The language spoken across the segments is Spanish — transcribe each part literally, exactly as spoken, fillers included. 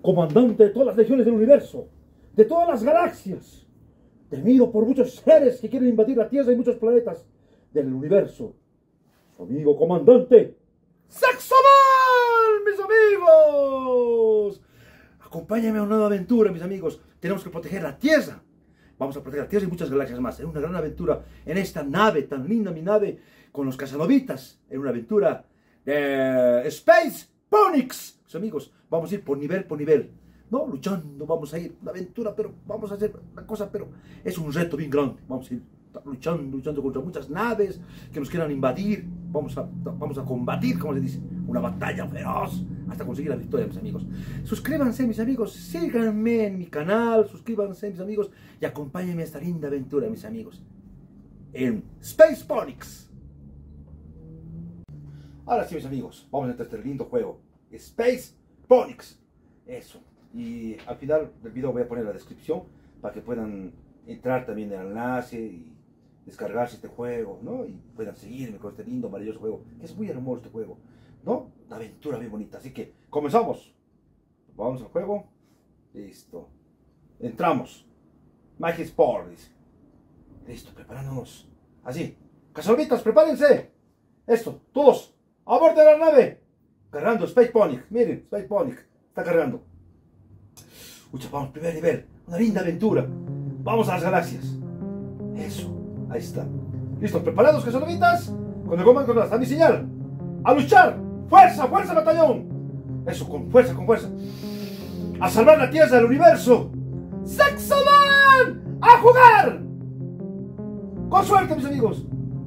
comandante de todas las legiones del universo, de todas las galaxias, temido por muchos seres que quieren invadir la Tierra y muchos planetas del universo, su amigo comandante, Saxoman, mis amigos. Acompáñame a una nueva aventura, mis amigos. Tenemos que proteger la Tierra. Vamos a proteger la Tierra y muchas galaxias más. En una gran aventura, en esta nave tan linda, mi nave, con los casanovitas, en una aventura de Space Ponics. Mis amigos, vamos a ir por nivel por nivel. No, luchando, vamos a ir. Una aventura, pero vamos a hacer una cosa, pero es un reto bien grande. Vamos a ir luchando, luchando contra muchas naves que nos quieran invadir. Vamos a, vamos a combatir, como se dice, una batalla feroz hasta conseguir la victoria, mis amigos. Suscríbanse, mis amigos, síganme en mi canal, suscríbanse, mis amigos, y acompáñenme a esta linda aventura, mis amigos, en Space Ponics. Ahora sí, mis amigos, vamos a entrar a este lindo juego, Space Ponics. Eso. Y al final del video voy a poner la descripción para que puedan entrar también en el enlace y descargarse este juego, ¿no? Y puedan seguirme con este lindo, maravilloso juego, que es muy hermoso este juego, ¿no? Una aventura bien bonita. Así que comenzamos. Vamos al juego. Listo. Entramos. Magic Sport, dice. Listo, preparándonos. Así. Casanovitas, prepárense. Esto, todos. A bordo de la nave. Cargando Space Ponic. Miren, Space Ponic. Está cargando. Ucha, vamos, primer nivel. Una linda aventura. Vamos a las galaxias. Eso. Ahí está. ¿Listos? ¿Preparados, casanovitas? Con el comando control, está mi señal. ¡A luchar! ¡Fuerza, fuerza, batallón! Eso, con fuerza, con fuerza. ¡A salvar la Tierra, el universo! ¡Saxoman! ¡A jugar! ¡Con suerte, mis amigos!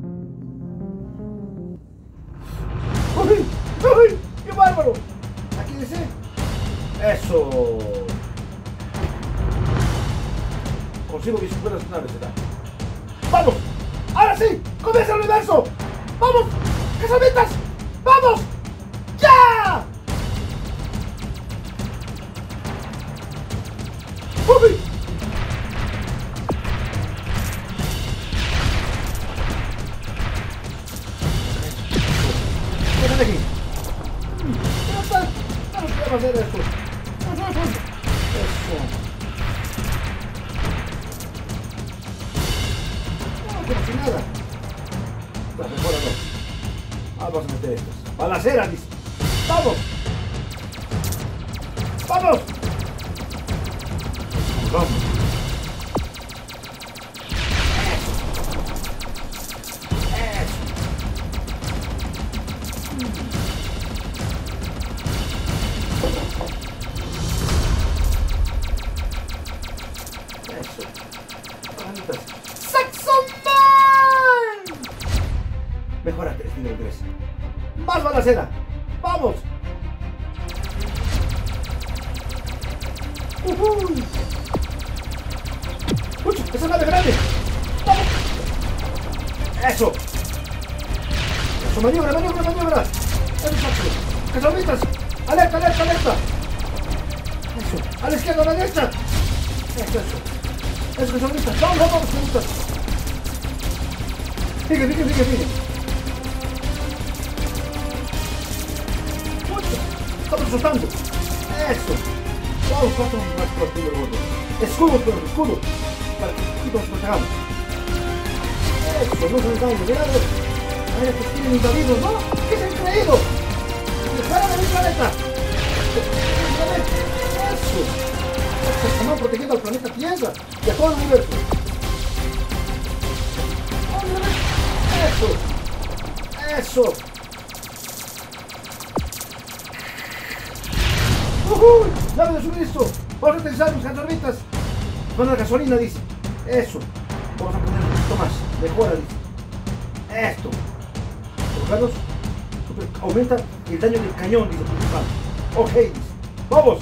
¡Uy! ¡Uy! ¡Qué bárbaro! Aquí dice. Eso. Consigo mis buenas naves, ¿verdad? ¡Vamos! ¡Ahora sí! ¡Comienza el universo! ¡Vamos! ¡Casanovitas! ¡Vamos! ¡Ya! ¡Uy! ¡Ven aquí! ¿Cómo estás? No nos podemos hacer esto. Eso. No hace nada. La mejor no. Vamos a meter estos. Balacera, dice. ¡Vamos! ¡Vamos! ¡Vamos! Eso. Eso. Eso. ¡Saxoman! Mejora tres, nivel tres. ¡Más balacera! ¡Vamos! ¡Uy! ¡Uy! ¡Esa nave grande! ¡Vamos! ¡Eso! ¡Eso! ¡Maniobra, maniobra, maniobra! ¡Eso, Saxo! ¡Casanovitas! ¡Alerta, alerta, alerta! ¡Eso! ¡A la izquierda, a la derecha! ¡Eso, eso! ¡Eso, Casanovitas! ¡Vamos, vamos, Casanovitas! ¡Sigue, sigue, sigue, sigue! ¡Estamos soltando! ¡Eso! ¡Vamos, cuatro más por el gordo! ¡Escudo, pero escudo! Para que nos protejamos. ¡Eso! ¡No se nos dañe! ¡Mirad! ¡A ver, que tienen invadidos! ¡No! ¿Qué se han creído? ¡Fuera de mi planeta! ¡Eso! Estamos protegiendo al planeta Tierra y a todo el universo. ¡Eso! ¡Eso! ¡Uy! ¡Nave de suministro! Vamos a utilizar mis casanovitas. Van a la gasolina, dice. Eso. Vamos a poner un poquito más. Mejora, dice. Esto. Colocarlos. Aumenta el daño del cañón, dice. Ok, dice. ¡Vamos!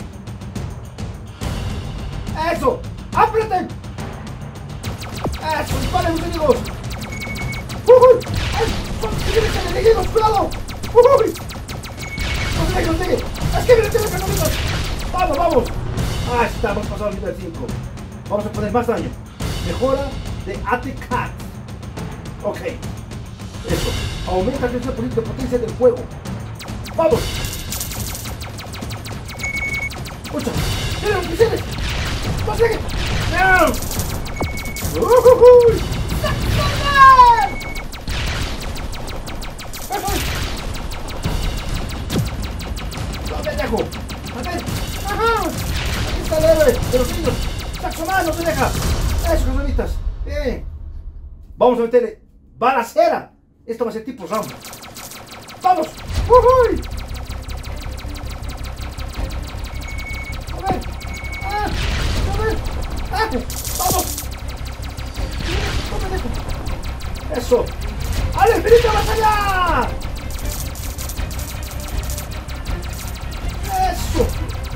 ¡Eso! ¡Aprieten! ¡Eso! ¡Disparen, mis enemigos! ¡Uy! ¡Ay! ¡Son enemigos! ¡Cuidado! ¡Uy! ¡No se deje, no se deje! ¡Es que miren, tiene casanovitas! ¡Vamos, vamos! ¡Ah, estamos pasando al nivel cinco! Vamos a poner más daño. Mejora de A T C A T. Ok. Eso. Aumenta la potencia del juego. ¡Vamos! ¡Escucha! ¡Miren los misiles! ¡Consigue! ¡No! ¡Uhuhuy! ¡Saxoman! ¡No te dejo! ¡A ver! ¡Ajá! Aquí está el héroe de los niños. ¡Saxoman, no te deja! Eso, casualitas. Bien. Vamos a meterle balacera. Esto va a ser tipo Rambo. ¡Vamos! ¡Uhuy! A ver. ¡Ah! A ver. ¡Ah! ¡Vamos! ¡No me dejo! ¡Eso! ¡Al infinito más allá! ¡Eso!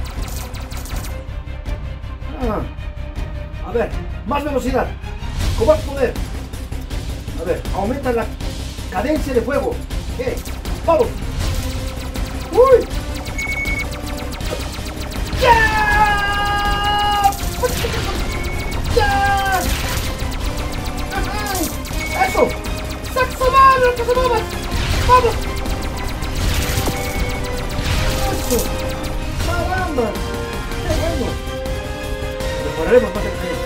Ah. A ver, más velocidad. Con más poder. A ver, aumenta la cadencia de fuego. ¿Qué? ¡Vamos! ¡Uy! ¡Ya! ¡Ya! ¡Ajá! ¡Eso! ¡Saxoman, los cazabombas! ¡Vamos! ¡Eso! ¡Caramba! ¡Qué bueno! Mejoraremos más el cañón.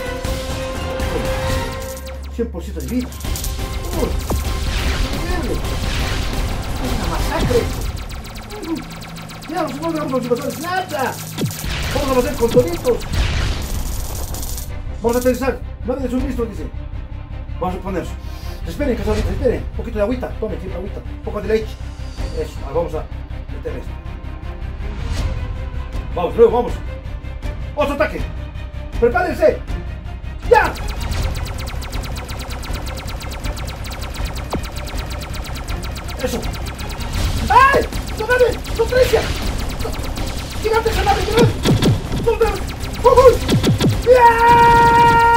cien por ciento de vida. ¡Uy! ¡Increíble! ¡Es una masacre! Uh, ¡Ya nos encontramos con los invasores! ¡Nada! ¡Vamos a hacer con toditos! Vamos a aterrizar. Nave de suministro, dice. Vamos a poner. Esperen, cazadores, esperen. Un poquito de agüita. Tomen, siempre agüita. Un poco de leche. Eso. Ahora vamos a meter esto. Vamos, luego, vamos. ¡Otro ataque! ¡Prepárense! ¡Ya! ¡Eso! ¡Ay! ¡No nave! ¡No Tricia! ¡Gigante esa nave! ¡No! ¡No nave! ¡Uy! ¡Ya!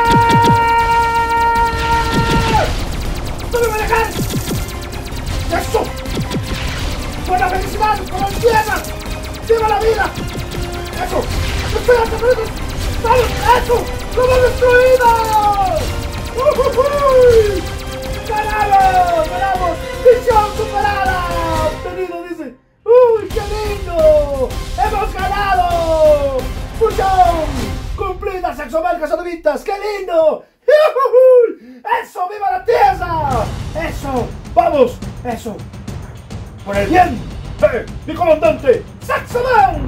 ¡No me voy a dejar! ¡Eso! ¡Buena felicidad! ¡Con la tierra! ¡Viva la vida! ¡Eso! ¡Espérate, espérate! ¡Vamos! ¡Eso! ¡Lo hemos destruido! ¡Uy! ¡Ganamos! ¡Ganamos! ¡Misión superada! ¡Obtenido! Dice. ¡Uy, qué lindo! ¡Hemos ganado! ¡Fusión! ¡Cumplida, Saxoman, cazadovitas! ¡Qué lindo! ¡Eso! ¡Viva la tierra! ¡Eso! ¡Vamos! ¡Eso! ¡Por el bien! ¡Eh! ¡Mi comandante! ¡Saxoman!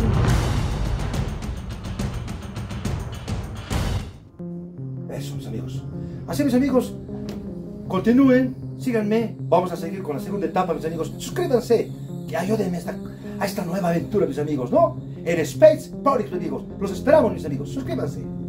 Eso, mis amigos. Así, mis amigos, continúen, síganme. Vamos a seguir con la segunda etapa, mis amigos. Suscríbanse, que ayúdenme a esta, a esta nueva aventura, mis amigos, ¿no? En Space Project, mis amigos. Los esperamos, mis amigos. Suscríbanse.